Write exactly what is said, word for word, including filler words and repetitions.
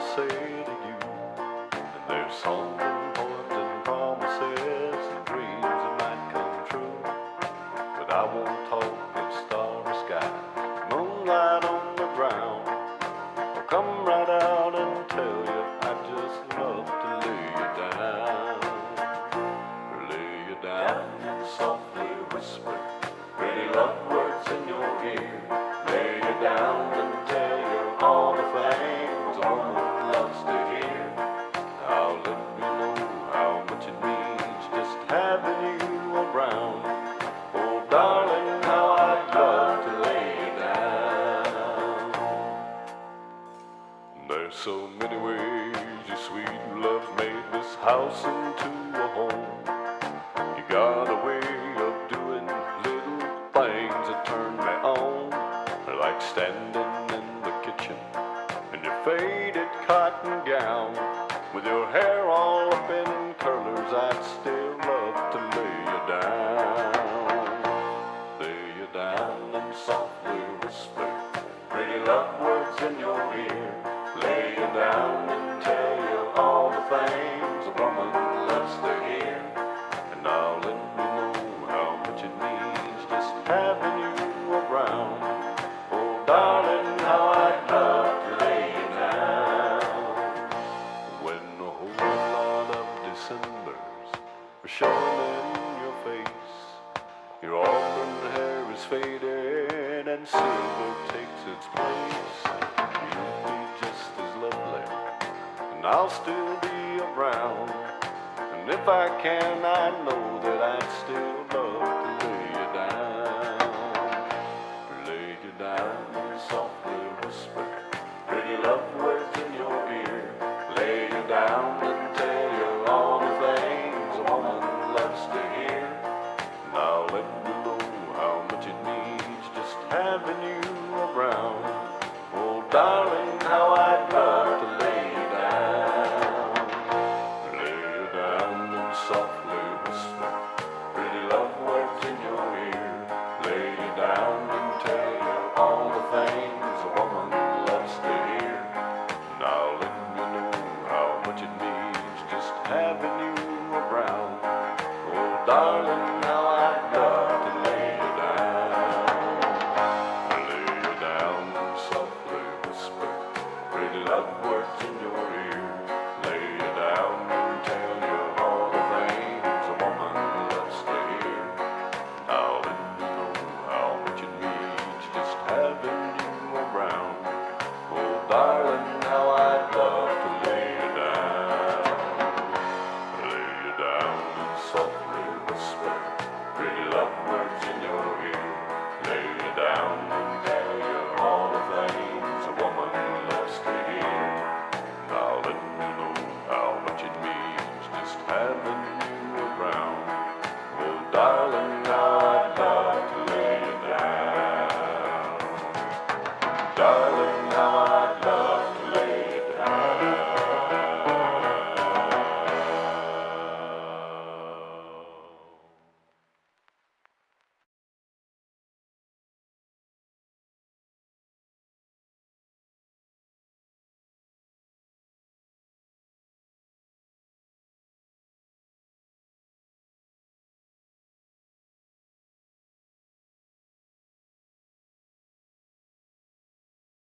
say to you. And there's songs and poems and promises and dreams that might come true. But I won't talk of starry skies, moonlight on the ground. I'll come right out and tell you I just love to lay you down. Lay you down and softly whisper pretty love words in your ear. Lay you down and tell you all the things a woman loves to hear. I'll let you know how much it means just having you around. Oh darling, how I'd love to lay you down. There's so many ways your sweet love made this house into a home. You got a way of doing little things that turn me on, like standing in the kitchen in your faded cotton gown, with your hair all up in curlers. I'd still love to lay you down. Lay you down and softly whisper pretty love words in your ear. Lay you down and tell you all the things a woman loves to hear. And I'll let you know how much it means just having you around. Oh darling, how I'd love to lay you down. When a whole lot of Decembers are showing in your face, your auburn hair is faded and silver takes its place. You'll be just as lovely and I'll still be around. And if I can, I know that I'd still love to lay you down. Lay you down and softly whisper pretty love words in your ear. Lay you down and tell you all the things a woman loves to hear. And I'll let you know how much it means just having you around. Oh darling, how I'd love to lay you down. Lay you down and softly whisper pretty love words in your ear. Lay you down and tell you all the things a woman loves to hear. And I'll let you know how much it means just having you around. Oh darling,